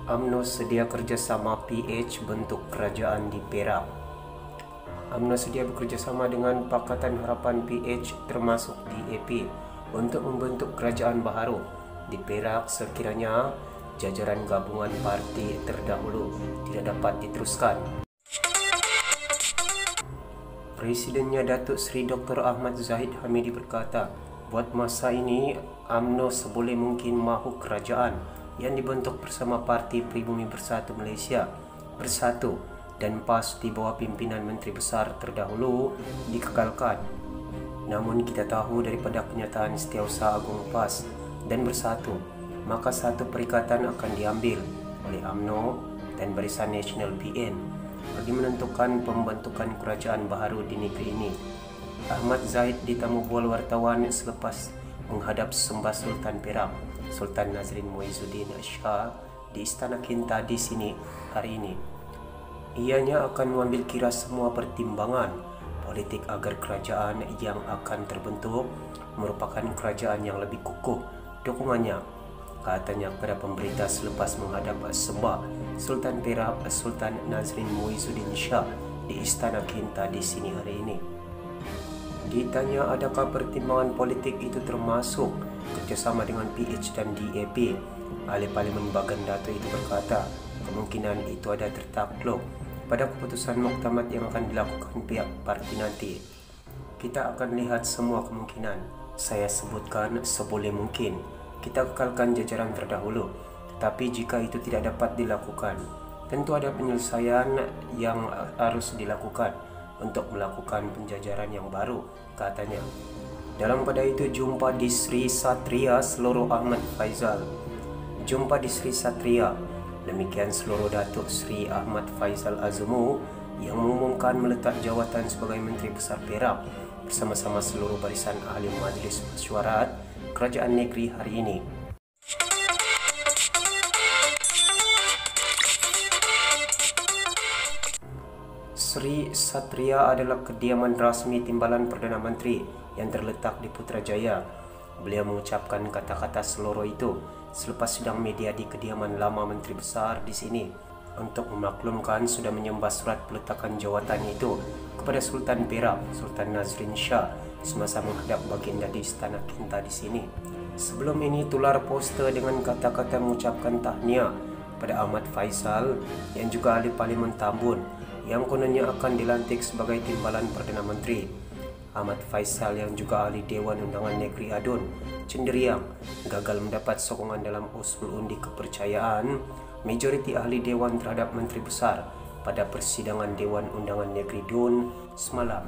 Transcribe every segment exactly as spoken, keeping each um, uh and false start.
UMNO sedia kerjasama P H bentuk kerajaan di Perak. UMNO sedia bekerjasama dengan Pakatan Harapan P H termasuk D A P untuk membentuk kerajaan baharu di Perak sekiranya jajaran gabungan parti terdahulu tidak dapat diteruskan. Presidennya Datuk Seri Doktor Ahmad Zahid Hamidi berkata, buat masa ini UMNO seboleh mungkin mahu kerajaan yang dibentuk bersama Parti Pribumi Bersatu Malaysia bersatu dan PAS di bawah pimpinan Menteri Besar terdahulu dikekalkan. Namun kita tahu daripada kenyataan Setiausaha Agung PAS dan Bersatu, maka satu perikatan akan diambil oleh UMNO dan Barisan Nasional P N bagi menentukan pembentukan kerajaan baharu di negeri ini. Ahmad Zahid ditamu bual wartawan selepas menghadap Sembah Sultan Perak, Sultan Nazrin Muizuddin Shah di Istana Kinta di sini hari ini. Ianya akan mengambil kira semua pertimbangan politik agar kerajaan yang akan terbentuk merupakan kerajaan yang lebih kukuh dukungannya, katanya kepada pemberita selepas menghadap Sembah Sultan Perak Sultan Nazrin Muizuddin Shah di Istana Kinta di sini hari ini. Ditanya adakah pertimbangan politik itu termasuk kerjasama dengan P H dan D A P, Ahli Parlimen Bagan Dato' itu berkata kemungkinan itu ada tertakluk pada keputusan muktamad yang akan dilakukan pihak parti nanti. Kita akan lihat semua kemungkinan. Saya sebutkan seboleh mungkin kita kekalkan jajaran terdahulu, tetapi jika itu tidak dapat dilakukan, tentu ada penyelesaian yang harus dilakukan untuk melakukan penjajaran yang baru, katanya. Dalam pada itu jumpa di Sri Satria seluruh Ahmad Faizal. Jumpa di Sri Satria. Demikian seluruh Datuk Sri Ahmad Faizal Azumu yang mengumumkan meletak jawatan sebagai Menteri Besar Perak bersama-sama seluruh barisan ahli Majlis Mesyuarat Kerajaan Negeri hari ini. Sri Satria adalah kediaman rasmi Timbalan Perdana Menteri yang terletak di Putrajaya. Beliau mengucapkan kata-kata seluruh itu selepas sidang media di kediaman lama Menteri Besar di sini untuk memaklumkan sudah menyembah surat peletakan jawatan itu kepada Sultan Perak Sultan Nazrin Shah semasa menghadap baginda di Istana Kinta di sini. Sebelum ini tular poster dengan kata-kata mengucapkan tahniah pada Ahmad Faizal yang juga ahli Parlimen Tambun yang kononnya akan dilantik sebagai Timbalan Perdana Menteri. Ahmad Faizal yang juga ahli Dewan Undangan Negeri Adun cenderung gagal mendapat sokongan dalam usul undi kepercayaan majoriti ahli Dewan terhadap Menteri Besar pada persidangan Dewan Undangan Negeri Dun semalam.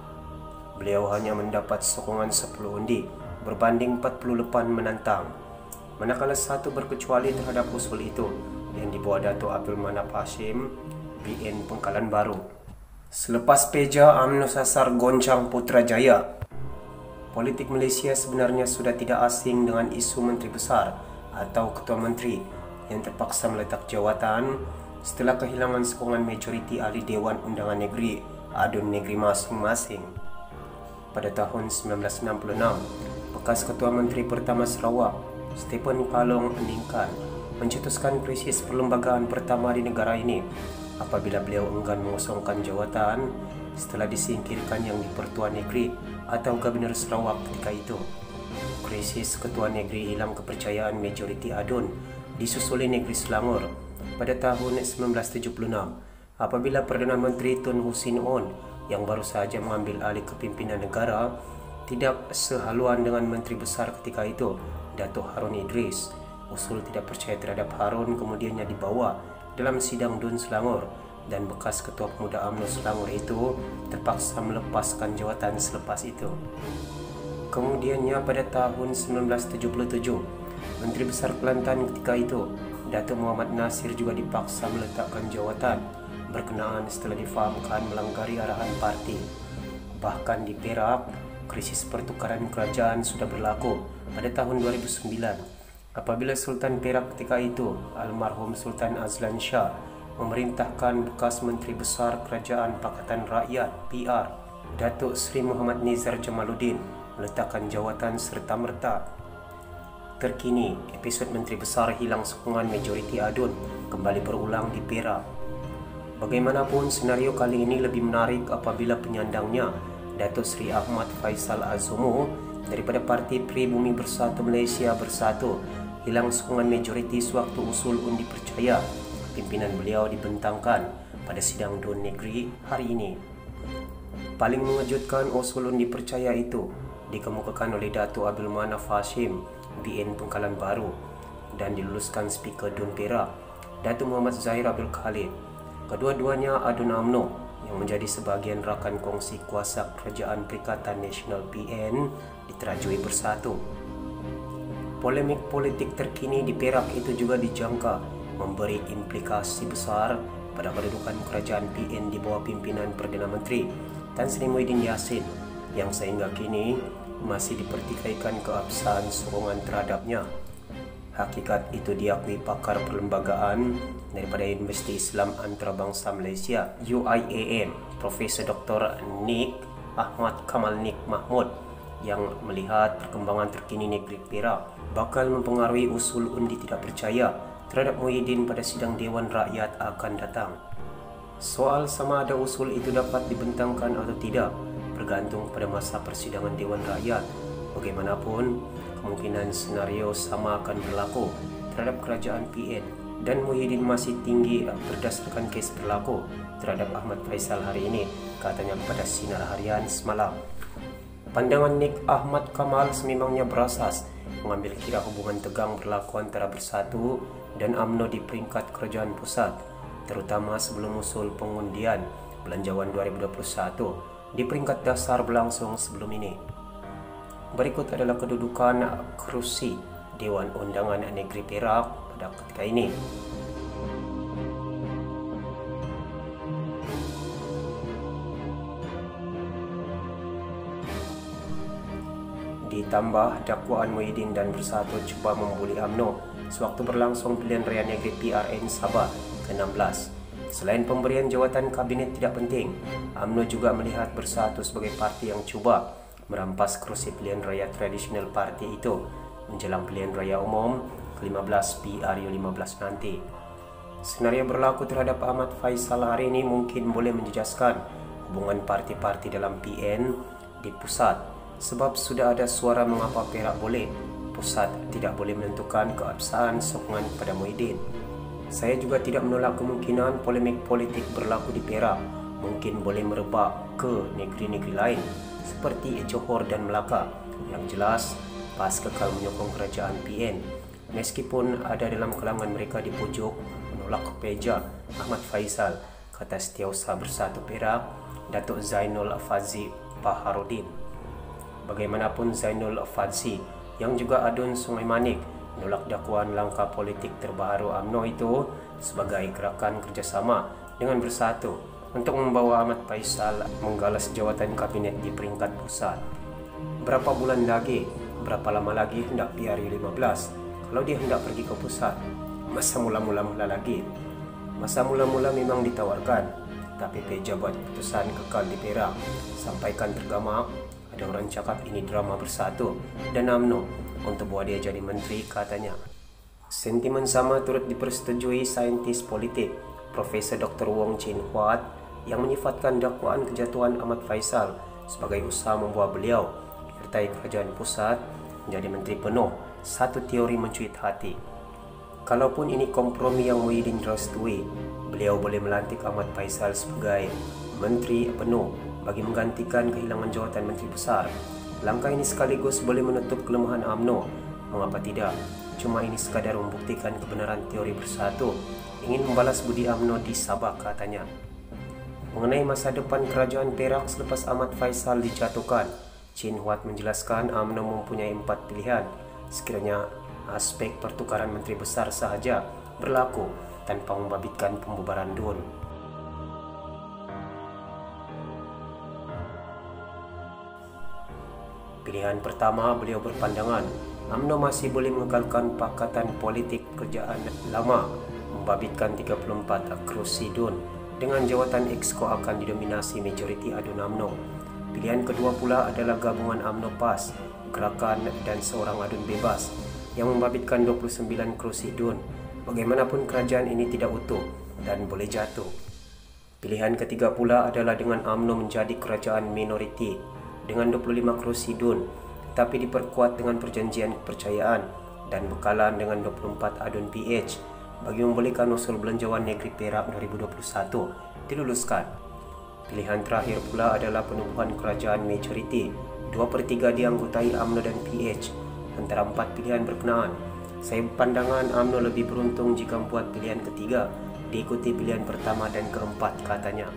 Beliau hanya mendapat sokongan sepuluh undi berbanding empat puluh lapan menantang, manakala satu berkecuali terhadap usul itu yang dibawa Dato' Abdul Manap Hashim B N Pengkalan Baru. Selepas peja UMNO sasar goncang Putrajaya. Politik Malaysia sebenarnya sudah tidak asing dengan isu Menteri Besar atau Ketua Menteri yang terpaksa meletak jawatan setelah kehilangan sokongan majoriti ahli Dewan Undangan Negeri Adun negeri masing-masing. Pada tahun sembilan belas enam puluh enam, bekas Ketua Menteri Pertama Sarawak, Stephen Palong Eningkan, mencetuskan krisis perlembagaan pertama di negara ini apabila beliau enggan mengosongkan jawatan setelah disingkirkan yang di-Pertua Negeri atau Gubernur Sarawak ketika itu. Krisis Ketua Negeri hilang kepercayaan majoriti Adun disusuli Negeri Selangor pada tahun sembilan belas tujuh puluh enam apabila Perdana Menteri Tun Hussein On yang baru sahaja mengambil alih kepimpinan negara tidak sehaluan dengan Menteri Besar ketika itu, Datuk Harun Idris. Usul tidak percaya terhadap Harun kemudiannya dibawa dalam sidang Dun Selangor dan bekas Ketua Pemuda UMNO Selangor itu terpaksa melepaskan jawatan selepas itu. Kemudiannya pada tahun sembilan belas tujuh puluh tujuh, Menteri Besar Kelantan ketika itu, Datuk Muhammad Nasir juga dipaksa meletakkan jawatan berkenaan setelah difahamkan melanggari arahan parti. Bahkan di Perak, krisis pertukaran kerajaan sudah berlaku pada tahun dua ribu sembilan apabila Sultan Perak ketika itu, almarhum Sultan Azlan Shah, memerintahkan bekas Menteri Besar Kerajaan Pakatan Rakyat P R, Datuk Seri Muhammad Nizar Jamaluddin, meletakkan jawatan serta-merta. Terkini, episod Menteri Besar hilang sokongan majoriti Adun kembali berulang di Perak. Bagaimanapun, senario kali ini lebih menarik apabila penyandangnya, Datuk Seri Ahmad Faisal Azumu daripada Parti Pribumi Bersatu Malaysia Bersatu hilang sokongan majoriti sewaktu usul undi percaya pimpinan beliau dibentangkan pada sidang Dun Negeri hari ini. Paling mengejutkan, usul undi percaya itu dikemukakan oleh Datuk Abdul Manaf Hashim B N Pengkalan Baru dan diluluskan Speaker Dun Perak, Datuk Muhammad Zahir Abdul Khalid. Kedua-duanya Adun UMNO yang menjadi sebahagian rakan kongsi kuasa Kerajaan Perikatan Nasional P N diterajui bersatu. Polemik politik terkini di Perak itu juga dijangka memberi implikasi besar pada kedudukan Kerajaan P N di bawah pimpinan Perdana Menteri Tan Sri Muhyiddin Yassin yang sehingga kini masih dipertikaikan keabsahan sokongan terhadapnya. Hakikat itu diakui pakar perlembagaan daripada Universiti Islam Antarabangsa Malaysia U I A M, Profesor Doktor Nik Ahmad Kamal Nik Mahmud, yang melihat perkembangan terkini negeri Perak bakal mempengaruhi usul undi tidak percaya terhadap Muhyiddin pada sidang Dewan Rakyat akan datang. Soal sama ada usul itu dapat dibentangkan atau tidak bergantung pada masa persidangan Dewan Rakyat. Bagaimanapun, kemungkinan senario sama akan berlaku terhadap kerajaan P N dan Muhyiddin masih tinggi berdasarkan kes berlaku terhadap Ahmad Faisal hari ini, katanya kepada Sinar Harian semalam. Pandangan Nik Ahmad Kamal sememangnya berasas mengambil kira hubungan tegang berlaku antara Bersatu dan UMNO di peringkat kerajaan pusat, terutama sebelum usul pengundian Belanjawan dua ribu dua puluh satu di peringkat dasar berlangsung sebelum ini. Berikut adalah kedudukan kerusi Dewan Undangan Negeri Perak pada ketika ini. Ditambah dakwaan Muhyiddin dan Bersatu cuba membuli UMNO sewaktu berlangsung pilihan raya negeri P R N Sabah ke enam belas. Selain pemberian jawatan kabinet tidak penting, UMNO juga melihat Bersatu sebagai parti yang cuba merampas kerusi pilihan raya tradisional parti itu menjelang pilihan raya umum ke lima belas P R U lima belas nanti. Senario berlaku terhadap Ahmad Faisal hari ini mungkin boleh menjejaskan hubungan parti-parti dalam P N di pusat, sebab sudah ada suara mengapa Perak boleh, pusat tidak boleh menentukan keabsahan sokongan kepada Muhyiddin. Saya juga tidak menolak kemungkinan polemik politik berlaku di Perak mungkin boleh merebak ke negeri-negeri lain seperti Johor dan Melaka. Yang jelas, P A S kekal menyokong kerajaan P N meskipun ada dalam kalangan mereka di pujuk menolak peja Ahmad Faisal, kata Setiausaha Bersatu Perak Datuk Zainul Fadzi Baharudin. Bagaimanapun, Zainul Fadzi yang juga Adun Sungai Manik menolak dakwaan langkah politik terbaru UMNO itu sebagai gerakan kerjasama dengan Bersatu untuk membawa Ahmad Faisal menggalas jawatan kabinet di peringkat pusat. Berapa bulan lagi, berapa lama lagi hendak P R U lima belas kalau dia hendak pergi ke pusat? Masa mula-mula mula lagi. Masa mula-mula memang ditawarkan, tapi pejabat keputusan kekal di Perak. Sampaikan tergamak, ada orang cakap ini drama Bersatu dan UMNO untuk buat dia jadi menteri, katanya. Sentimen sama turut dipersetujui saintis politik Profesor Doktor Wong Chin Huat yang menyifatkan dakwaan kejatuhan Ahmad Faisal sebagai usaha membuat beliau disertai kerajaan pusat menjadi menteri penuh. Satu teori mencuit hati. Kalaupun ini kompromi yang Muhyiddin restui, beliau boleh melantik Ahmad Faisal sebagai menteri penuh bagi menggantikan kehilangan jawatan menteri besar. Langkah ini sekaligus boleh menutup kelemahan UMNO. Mengapa tidak? Cuma ini sekadar membuktikan kebenaran teori Bersatu ingin membalas budi UMNO di Sabah, katanya. Mengenai masa depan kerajaan Perak selepas Ahmad Faisal dijatuhkan, Chin Huat menjelaskan UMNO mempunyai empat pilihan sekiranya aspek pertukaran menteri besar sahaja berlaku tanpa membabitkan pembubaran D U N. Pilihan pertama, beliau berpandangan UMNO masih boleh mengekalkan Pakatan Politik Kerajaan Lama membabitkan tiga puluh empat kerusi D U N dengan jawatan Exco akan didominasi majoriti Adun UMNO. Pilihan kedua pula adalah gabungan UMNO P A S, Gerakan dan seorang Adun Bebas yang membabitkan dua puluh sembilan kerusi D U N. Bagaimanapun kerajaan ini tidak utuh dan boleh jatuh. Pilihan ketiga pula adalah dengan U M N O menjadi kerajaan minoriti dengan dua puluh lima kerusi D U N, tetapi diperkuat dengan perjanjian kepercayaan dan bekalan dengan dua puluh empat aduan P H bagi membolehkan usul Belanjawan Negeri Perak dua ribu dua puluh satu diluluskan. Pilihan terakhir pula adalah penubuhan kerajaan majoriti dua per tiga dianggotai U M N O dan P H. Antara empat pilihan berkenaan, saya pandangan U M N O lebih beruntung jika membuat pilihan ketiga diikuti pilihan pertama dan keempat, katanya.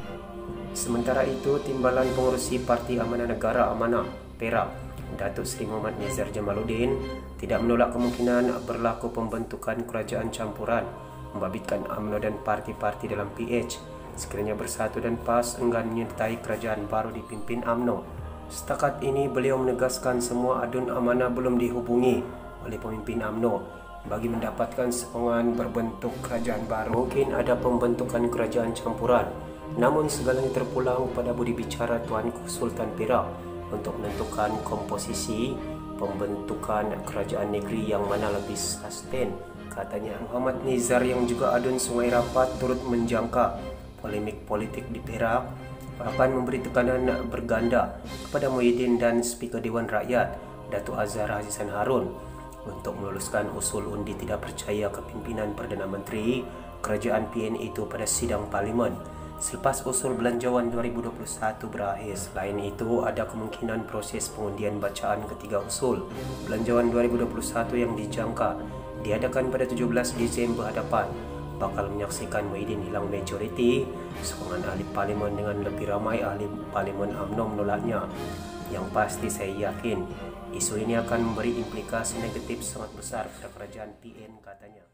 Sementara itu, Timbalan Pengurusi Parti Amanah Negara Amanah Perak, Datuk Seri Muhammad Nizar Jamaluddin, tidak menolak kemungkinan berlaku pembentukan kerajaan campuran membabitkan U M N O dan parti-parti dalam P H sekiranya Bersatu dan P A S enggan menyertai kerajaan baru dipimpin U M N O. Setakat ini beliau menegaskan semua aduan amanah belum dihubungi oleh pemimpin U M N O bagi mendapatkan sokongan berbentuk kerajaan baru. Mungkin ada pembentukan kerajaan campuran, namun segalanya terpulang pada budi bicara Tuanku Sultan Perak untuk menentukan komposisi pembentukan kerajaan negeri yang mana lebih sustain, katanya. Muhammad Nizar yang juga adun Sungai Rapat turut menjangka polemik politik di Perak akan memberi tekanan berganda kepada Muhyiddin dan Speaker Dewan Rakyat Datuk Azhar Azizan Harun untuk meluluskan usul undi tidak percaya kepimpinan Perdana Menteri Kerajaan P N itu pada sidang Parlimen selepas usul Belanjawan dua ribu dua puluh satu berakhir. Selain itu, ada kemungkinan proses pengundian bacaan ketiga usul Belanjawan dua ribu dua puluh satu yang dijangka diadakan pada tujuh belas Disember hadapan bakal menyaksikan Muhyiddin hilang majoriti sokongan ahli parlimen dengan lebih ramai ahli parlimen U M N O menolaknya. Yang pasti saya yakin isu ini akan memberi implikasi negatif sangat besar pada kerajaan P N, katanya.